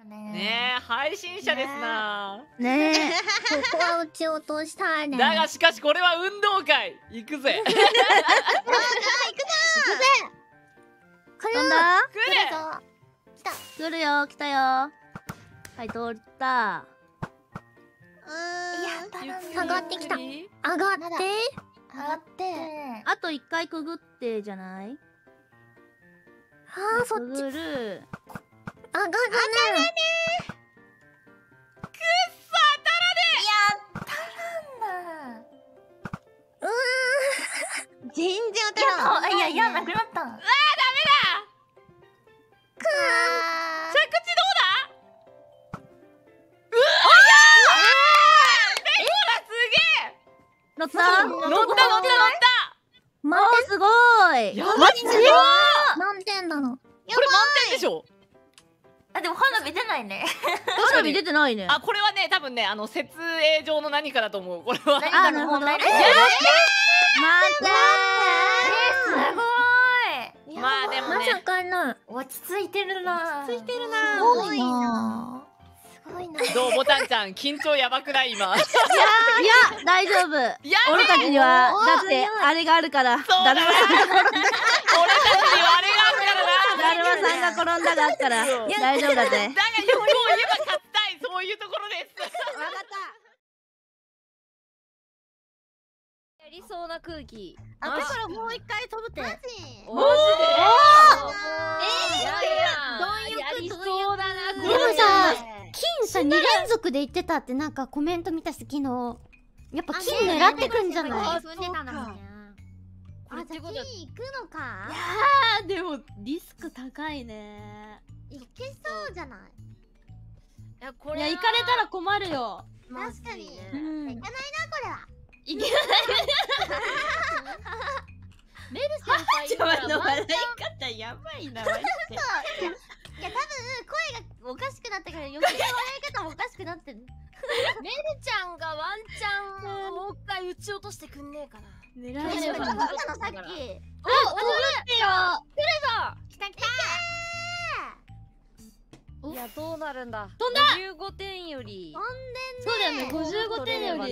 ねえ、配信者ですな。 ねえ、ここは撃ち落としたいね。 だがしかしこれは運動会。行くぜ。 行くぜ。来る。 来れ。 来た。 来るよ、来たよ。はい、通った。 やった上がってきた。上がって。上がって。 あと一回くぐってじゃない？ ああ、そっち。 くぐる。 上がるね。 くっそ当たらねえ。 やったらんだ。全然当たらん。いや、なくなった。 うわー、ダメだ。 くー。 着地どうだ？うわ乗った？ ー、乗った。 満点すごい。 やばい。 満点なの。 これ満点でしょ。 あ、でも花火出ないね。 花火出てないね。 あ、これはね、多分ね、設営上の何かだと思う。これは。 何かの問題です。 待ってすごい。 まあでもね、 まさかの落ち着いてるな。 落ち着いてるな。 すごいな。すごいな。 どうボタンちゃん、緊張やばくない今。 いや、大丈夫。 や俺たちにはだってあれがあるから。 そうだな。俺たちにはあれがあるからな。 だるまさんが転んだがあっから大丈夫だぜ。 だがよく言えば勝ちたい、そういうところです。 わかった。 やりそうな空気。 あ、だからもう一回飛ぶって。 マジマジで？ やりそうだな。 でもさ、金さ2連続で言ってたってなんかコメント見たし昨日。やっぱ金狙ってくんじゃない？ 踏んでたんだもんね。 あ、じゃあ金行くのか？ あ、でもリスク高いね。 いけそうじゃない？ いや、こいや、行かれたら困るよ。 確かに。いけうん。 ないなこれは。 いけない。メル先輩ちょっと笑い方やばいな、マジで。 いや、多分声がおかしくなったから余計笑い方もおかしくなってる。 メルちゃんがワンチャンもう一回撃ち落としてくんねえかな。 狙確かにえば。 言ったのさっき。 お、飛ぶってよ。 来た来た。 いや、どうなるんだ。 飛んだ。 15点より。 そうだよね、55点より。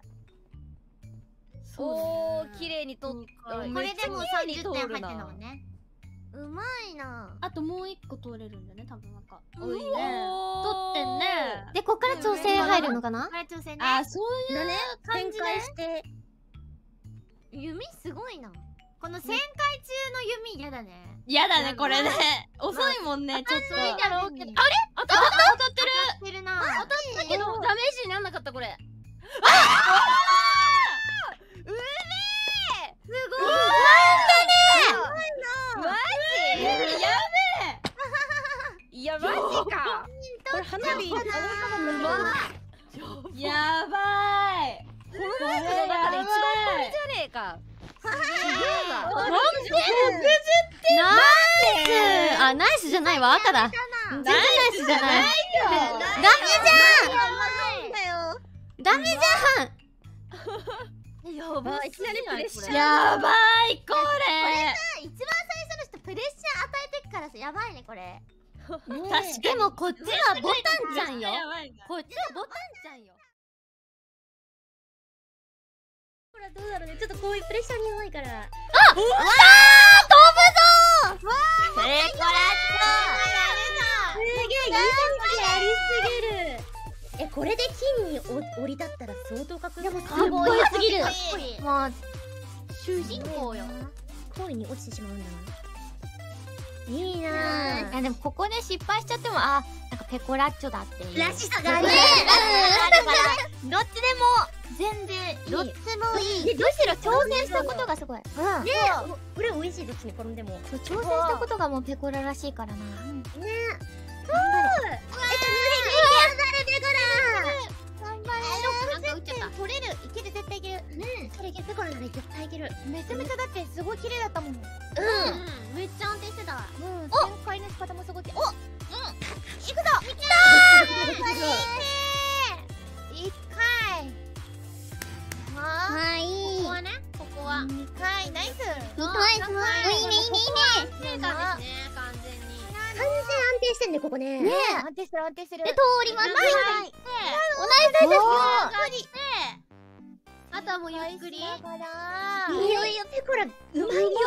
おー、綺麗に取っこれでも30点入ってんだもんね。うまいな。 あともう一個通れるんだね、多分なんか。 おいね。 取ってんね。 で、こっから調整入るのかな？ これ挑戦ね。 あ、そういう感じね。 して弓すごいな。 この旋回中の弓嫌だね。 やだね、これね。遅いもんね、ちょっと。 いいだろうけど。 あれ当たってる。 当たってるな。 当たったけどダメージになんなかったこれ。いや、マジか。 これ花火。やばい。 この中で一番これじゃねえか。 ナイス。あ、ナイスじゃないわ、赤だ。全然ナイスじゃない。ダメじゃん。 やばい、いきなりプレッシャー。 やばい、これ。 一番最初の人プレッシャー与えてっからさ、やばいねこれ。 確かに。 でもこっちはボタンちゃんよ。 やばいな。 こっちはボタンちゃんよ。ほらどうだろうね。ちょっとこういうプレッシャーに弱いから。あ、飛ぶぞ。わあ、ペコラッチョ。すげえ、やりすぎる。これで金に降り立ったら相当かっこいい。でもすごいすぎる。もう主人公よ。恋に落ちてしまうんだな。いいなぁ。 いやでもここで失敗しちゃっても、あ、なんかペコラッチョだっていう。 らしさがあるね。 どっちでも全然いい。 どっちもいい。 むしろ挑戦したことがすごい。うん。 ね、これ美味しいですね、転んでも。 そう、挑戦したことがもうペコラらしいからな。 ね。頑張れ。 なんか撃っちゃった。 取れる。いける、絶対いける。それいける。ペコラなら絶対いける。 めちゃめちゃだってすごい綺麗だったもん。 めっちゃ安定してたわ。 旋回の仕方もすごい。お、行くぞ。いったー。1回。 はい。 ここはね、ここは2回。ナイス。 いいね、いいね。 成果ですね、完全に。 完全安定定してんね、ここね。 ねえ、安定してる安定してる。 で、通ります。はい。同じです。 あとはもうゆっくり。 いいよいいよ、ペコラ、うまいよ。うまいよ。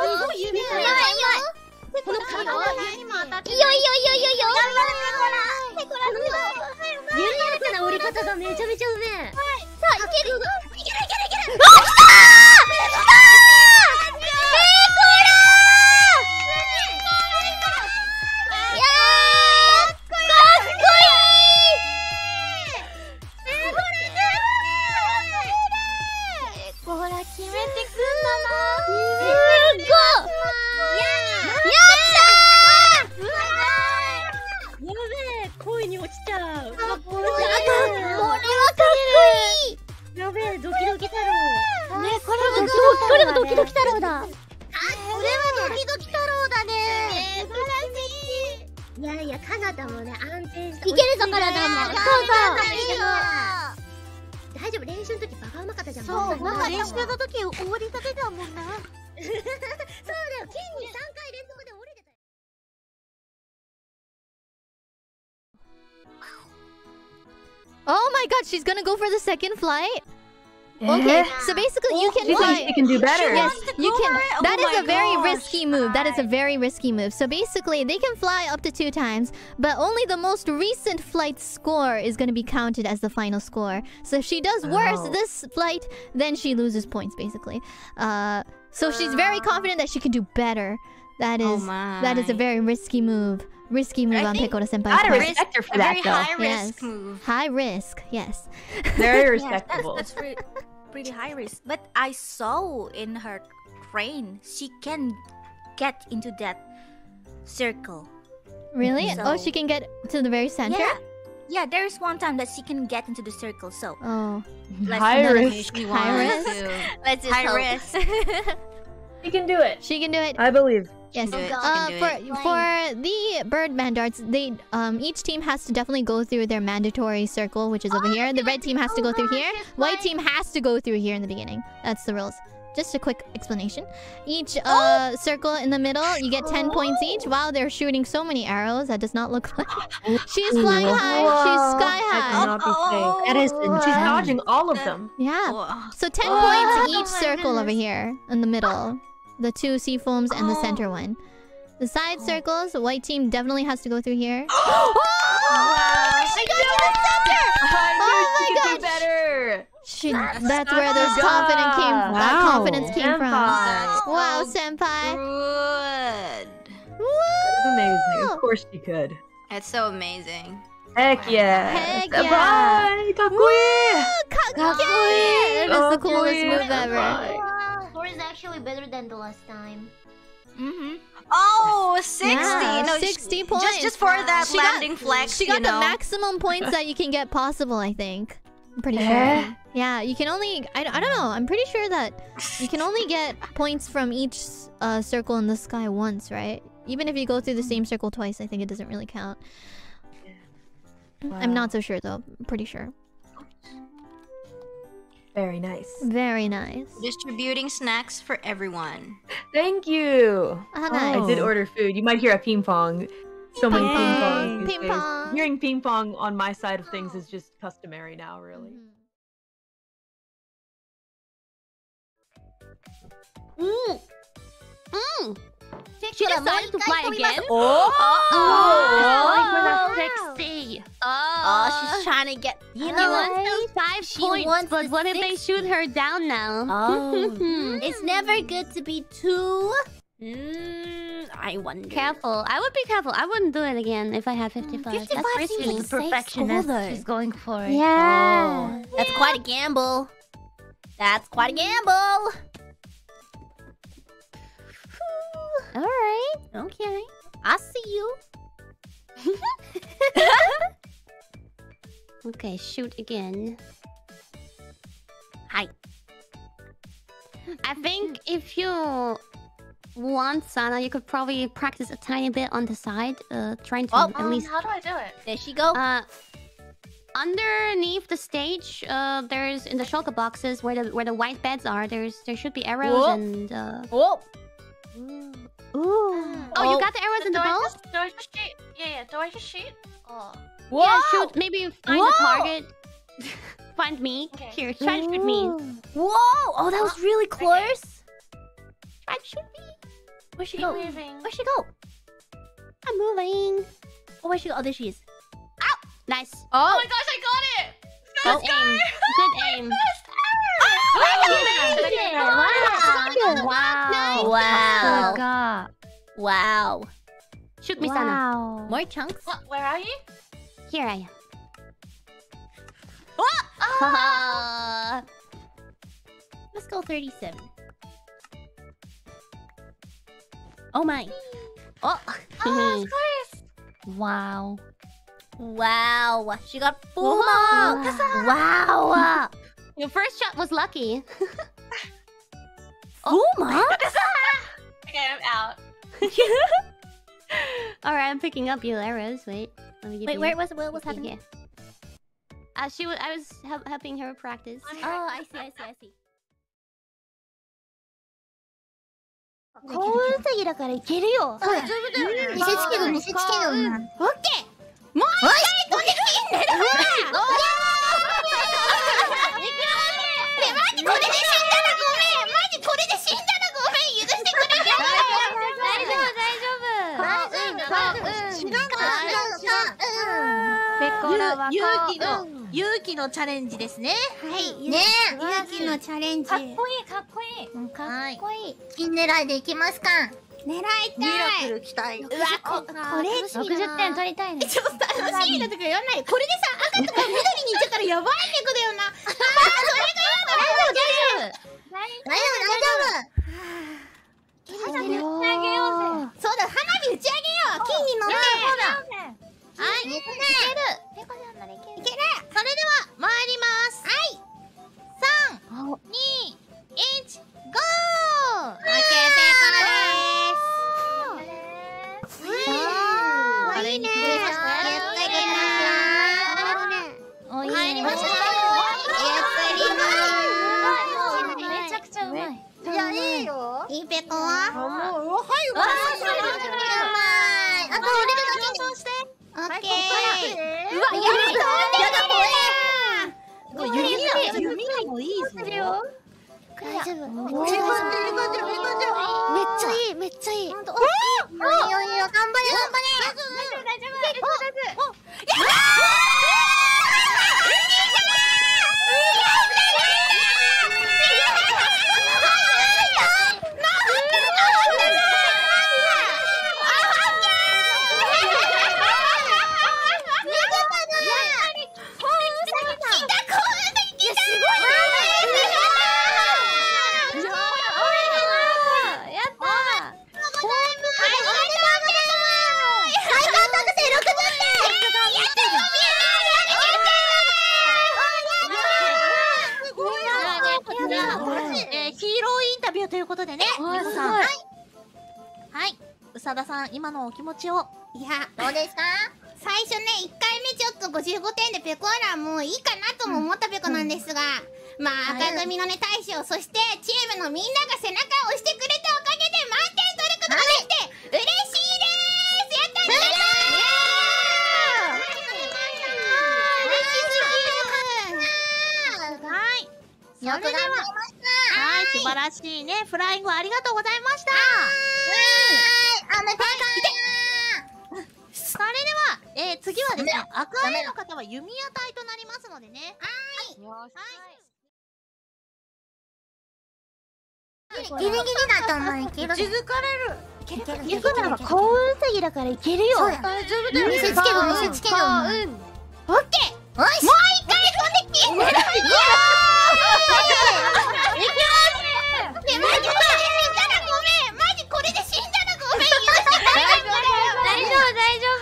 この体にも当たっていいよいいよいいよいいよ。頑張れペコラ。ペコラの緩やかな折り方がめちゃめちゃうめえ。さあ、いける。いけるいけるいける。あ、来たー。ペコラー。いやー、かっこいい。ペコラ決めてくんだな。すごい。やべえ、恋に落ちちゃう。これはかっこいい。やべえ、ドキドキ太郎。ね、これはドキドキ太郎だ。これはドキドキ太郎だね。素晴らしい。いやいや、カナダもね、安定して。いけるぞ、カナダも。そうそう。大丈夫、練習の時バカうまかったじゃん。そう、なんか練習の時終わりたてたもんな。そうだよ、剣に3回連続で降りてたよ。 Oh my god, she's gonna go for the second flight? Okay, so basically you can fly. She can do better. Yes, you can. That is a very risky move. That is a very risky move. So basically, they can fly up to 2 times, but only the most recent flight score is going to be counted as the final score. So if she does worse this flight, then she loses points, basically. So she's very confident that she can do better. That is a very risky move. Risky move on Pecora Senpai's part. Gotta respect her for that, though. High risk move. High risk, yes. Very respectable. That's pretty high risk. But I saw in her train, she can get into that circle. Really? So, oh, she can get to the very center? Yeah, there is one time that she can get into the circle. So High risk. High risk. Let's just hope. Risk. She can do it. She can do it. I believe. Yes. For the bird mandarts, they each team has to definitely go through their mandatory circle, which is over here. The red team has to go through here. White team has to go through here in the beginning. That's the rules. Just a quick explanation. Each circle in the middle, you get 10 points each. Wow, they're shooting so many arrows. That does not look like... She's flying high. She's sky high. I cannot be safe. That is... She's dodging all of them. Yeah. So 10 points each circle over here in the middle. The 2 sea foams and the center one. The side circles, the white team definitely has to go through here. Wow. She got to the center! Oh my god! Better. That's where this confidence came from. Wow, senpai. Good. That's amazing. Of course she could. It's so amazing. Heck yeah. Heck yeah. Bye. Kakui. Kakui. That is the coolest move ever. Score is actually better than the last time. Oh, 60! Yeah, No, 60 points. Just for that landing flex, She got the maximum points that you can get possible, I think. I'm pretty sure. Yeah, you can only... I don't know. I'm pretty sure that you can only get points from each circle in the sky once, right? Even if you go through the same circle twice, I think it doesn't really count. Wow. I'm not so sure, though. I'm pretty sure. Very nice. Very nice. Distributing snacks for everyone. Thank you. Nice. I did order food. You might hear a ping pong. So many ping pong. Ping pong. Hearing ping pong on my side of things is just customary now, really. She decided to fly again? Oh! Sexy. Oh, she's trying to get... You know what? Those 5 points, but what if they shoot her down now? Oh. It's never good to be too... I wonder. Careful. I would be careful. I wouldn't do it again if I had 55. 55 That's risky. seems The perfectionist she's going for it. Yeah. That's quite a gamble. That's quite a gamble. Alright. Okay. I see you. Okay, shoot again. Hi. I think if you want, Sana, you could probably practice a tiny bit on the side, trying to at least... How do I do it? There she go. Underneath the stage, there's in the shulker boxes where the white beds are. There should be arrows and Ooh. Oh, you got the arrows in the bow? Door sheet. Yeah, door sheet. Oh. Whoa. Yeah, shoot. Maybe find the target. Find me. Okay. Here, try to shoot me. Whoa! Oh, that was really close. Try to shoot me. Where'd she Keep go? moving. Where'd she go? I'm moving. Oh, where'd she go? Oh, there she is. Nice. Oh my gosh, I got it! Good aim. Good aim. Wow. Wow. Wow. Shoot me, Sana. More chunks? What? Where are you? Here I am. Let's go 37. Oh my. Oh. Oh, it's close. Wow. Wow. She got full marks. Wow. Your first shot was lucky. Full marks? Okay, I'm out. Alright, I'm picking up your arrows. Wait. Let me give Wait, you... where was what was happening? I was helping her practice. Oh, I see. 幸運すぎだからいけるよ。 大丈夫だよね。 見せつける見せつける。 オッケー。もう一回これでいいんだよ。マジこれで死んだらごめん。マジこれで死んだらごめん。許してくれ。大丈夫。知らない。 ペコラは勇気のチャレンジですね。 はい。 ね勇気のチャレンジ。 かっこいい、かっこいい。 かっこいい。金狙いでいきますか。 狙いたい。 ル期待。 うわ、これ 60点取りたいね。 ちょっと楽しいなとか言わない。これでさ、赤とか緑に行っちゃったらやばい猫だよな。それが大丈夫。 そうだ、花火打ち上げよう。金に乗って。はい、いける。 ペコちゃんならいける。 いける。それでは参ります。はい。3、2、1、ゴー。オッケー、成功です。いいね。入りました。 めちゃくちゃうまい。 じゃあいいよ。いいペコは？もうはい。うまい。あと俺が緊張して。オッケー。うわ、やだ弓矢もいいぞ。 大丈夫。 めっちゃいい、めっちゃいい。ほんと。いいよ、頑張れ。大丈夫。ということでね、皆さん、はい、宇佐田さん、今のお気持ちを。いや、どうですか？最初ね、1回目ちょっと55点でペコーラもういいかなとも思ったペコなんですが、まあ、赤組のね、大将、そしてチームのみんなが背中を押してくれたおかげで満点取ることができて、嬉しいです。やったー！はい。それでは、はい、素晴らしいね。フライングありがとうございました。それでは、次はですね、赤いの方は弓矢隊となりますのでね。はい。 ギリギリだと思う。いける。 気づかれる。 いける。幸運すぎだからいけるよ。 大丈夫だよ。 見せつける見せつける。 オッケー。もう一回飛んできて。マジこれで死んだらごめん。マジこれで死んだらごめん。 大丈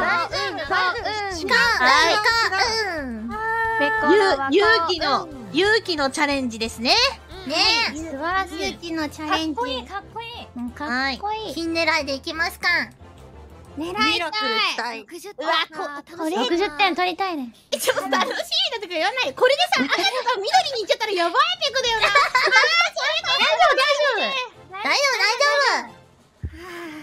夫。 勇気のチャレンジですね。ねえ、 素晴らしい。 勇気のチャレンジ。 かっこいい。 かっこいい。 金狙いでいきますか。狙いたい。うわ、 60点取りたいね。 ちょっと楽しいなとか言わない。これでさ、赤とか緑に行っちゃったらやばいペコだよな。大丈夫。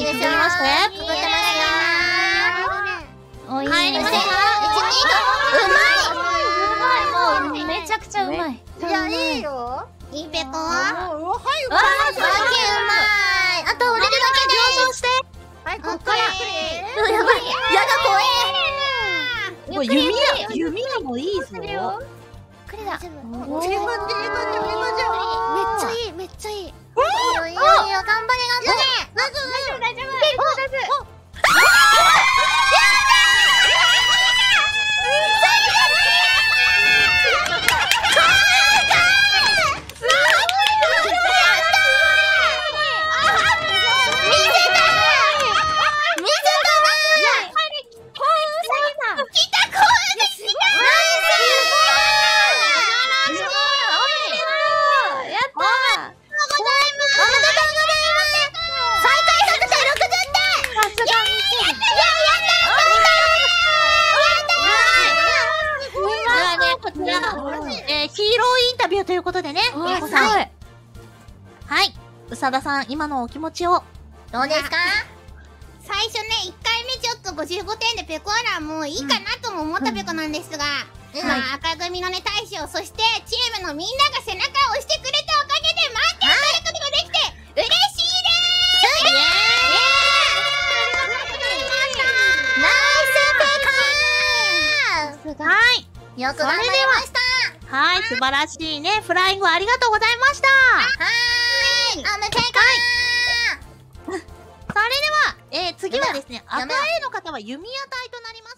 ですよ。 くぐりまして。 くぐってますよ。 おいしい。 入りました。 もうめちゃくちゃうまい。 いや、いいよ。いいペコは。 はい、うまい。 うまい。あと俺だけで。 上昇して。 はい、こっから。やばい。やだ、怖え。 もう弓矢もいいぞ。 これだ。めっちゃいい、めっちゃいい。いいよ、いいよ、いいよ、頑張れ、頑張れ。大丈夫。 ヒーローインタビューということでね、みーこさん。はい。宇佐田さん、今のお気持ちを。 どうですか？ 最初ね、1回目ちょっと55点でペコーラもいいかなとも思ったペコなんですが、まあ赤組のね大将、そしてチームのみんなが背中を押してくれたおかげで満点取ることができて嬉しいです。 はい。よく頑張りました。 はい、素晴らしいね。フライングありがとうございました。 おめでとう。 それでは、次はですね、赤 A の方は弓矢隊となります。